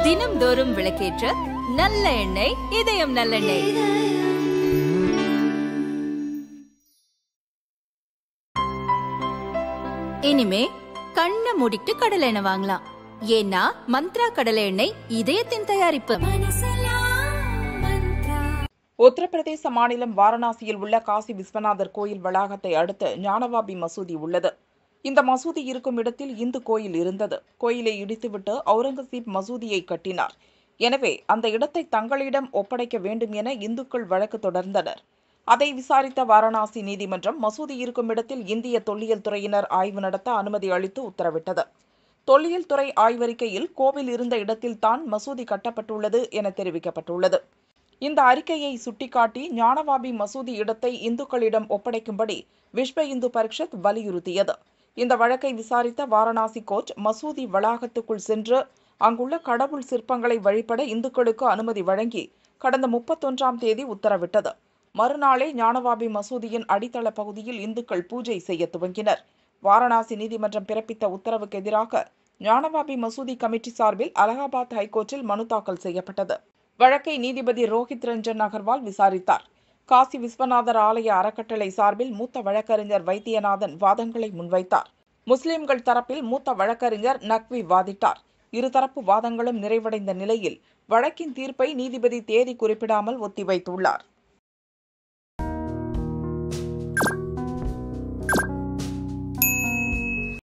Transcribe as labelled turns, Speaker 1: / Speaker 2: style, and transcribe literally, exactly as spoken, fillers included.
Speaker 1: தினம்தோறும் விளக்கேற்ற நல்ல எண்ணெய் இதயம் நல்லெண்ணெய். இனிமே கண்ணை மூடிட்டு கடலை எண்ணெய் வாங்கலாம். ஏன்னா மந்த்ரா கடலை எண்ணெய் இதயத்தின் தயாரிப்பு.
Speaker 2: உத்தரப்பிரதேச மாநிலம் வாரணாசியில் உள்ள காசி விஸ்வநாதர் கோயில் வளாகத்தை அடுத்து ஞானவாபி மசூதி உள்ளது. இந்த மசூதி இருக்கும் இடத்தில் இந்து கோயில் இருந்தது. கோயிலை இடித்துவிட்டு அவுரங்கசீப் மசூதியை கட்டினார். எனவே அந்த இடத்தை தங்களிடம் ஒப்படைக்க வேண்டும் என இந்துக்கள் வழக்கு தொடர்ந்தனர். அதை விசாரித்த வாரணாசி நீதிமன்றம் மசூதி இருக்கும் இடத்தில் இந்திய தொல்லியல் துறையினர் ஆய்வு நடத்த அனுமதி அளித்து உத்தரவிட்டது. தொல்லியல் துறை ஆய்வறிக்கையில் கோவில் இருந்த இடத்தில் தான் மசூதி கட்டப்பட்டுள்ளது என தெரிவிக்கப்பட்டுள்ளது. இந்த அறிக்கையை சுட்டிக்காட்டி ஞானவாபி மசூதி இடத்தை இந்துக்களிடம் ஒப்படைக்கும்படி விஸ்வ இந்து பரிஷத் வலியுறுத்தியது. இந்த வழக்கை விசாரித்த வாரணாசி கோர்ட் மசூதி வளாகத்துக்குள் சென்று அங்குள்ள கடவுள் சிற்பங்களை வழிபட இந்துக்களுக்கு அனுமதி வழங்கி கடந்த முப்பத்தொன்றாம் தேதி உத்தரவிட்டது. மறுநாளே ஞானவாபி மசூதியின் அடித்தள பகுதியில் இந்துக்கள் பூஜை செய்ய துவங்கினர். வாரணாசி நீதிமன்றம் பிறப்பித்த உத்தரவுக்கு எதிராக ஞானவாபி மசூதி கமிட்டி சார்பில் அலகாபாத் ஹைகோர்ட்டில் மனு தாக்கல் செய்யப்பட்டது. வழக்கை நீதிபதி ரோஹித் ரஞ்சன் அகர்வால் விசாரித்தார். காசி விஸ்வநாதர் ஆலய அறக்கட்டளை சார்பில் மூத்த வழக்கறிஞர் வைத்தியநாதன் வாதங்களை முன்வைத்தார். முஸ்லிம்கள் தரப்பில் மூத்த வழக்கறிஞர் நக்வி வாதிட்டார். இருதரப்பு வாதங்களும் நிறைவடைந்த நிலையில் வழக்கின் தீர்ப்பை நீதிபதி தேதி குறிப்பிடாமல் ஒத்திவைத்துள்ளார்.